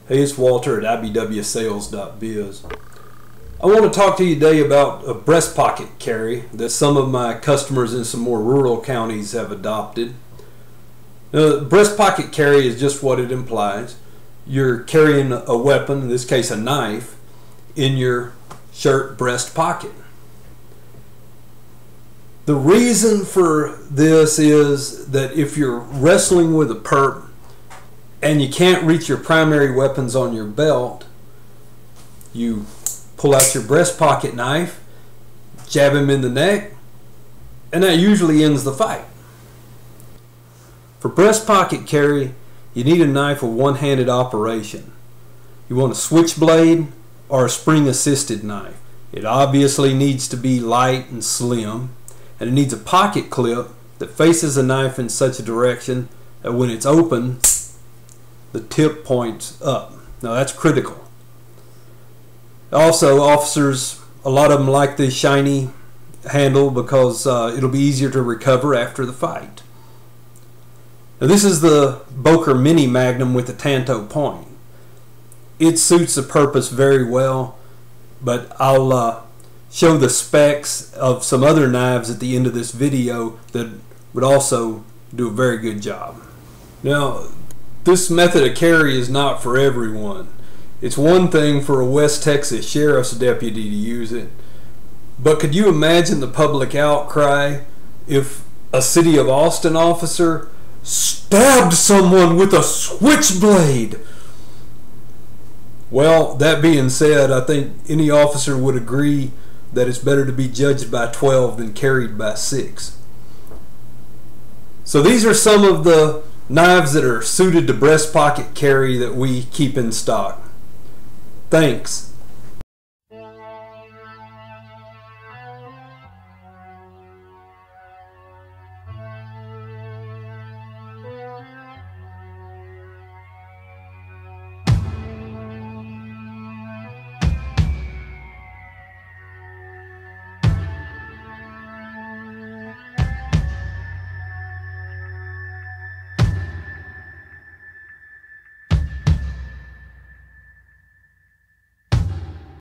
Hey, it's Walter at ibwsales.biz. I want to talk to you today about a breast pocket carry that some of my customers in some more rural counties have adopted. Now, breast pocket carry is just what it implies. You're carrying a weapon, in this case a knife, in your shirt breast pocket. The reason for this is that if you're wrestling with a perp and you can't reach your primary weapons on your belt, you pull out your breast pocket knife, jab him in the neck, and that usually ends the fight. For breast pocket carry, you need a knife with one-handed operation. You want a switchblade or a spring-assisted knife. It obviously needs to be light and slim, and it needs a pocket clip that faces the knife in such a direction that when it's open, the tip points up. Now that's critical. Also, officers, a lot of them like the shiny handle because it'll be easier to recover after the fight. Now this is the Boker Mini Magnum with the Tanto point. It suits the purpose very well, but I'll show the specs of some other knives at the end of this video that would also do a very good job. Now, this method of carry is not for everyone. It's one thing for a West Texas sheriff's deputy to use it, but could you imagine the public outcry if a City of Austin officer stabbed someone with a switchblade? Well, that being said, I think any officer would agree that it's better to be judged by 12 than carried by 6. So these are some of the knives that are suited to breast pocket carry that we keep in stock. Thanks.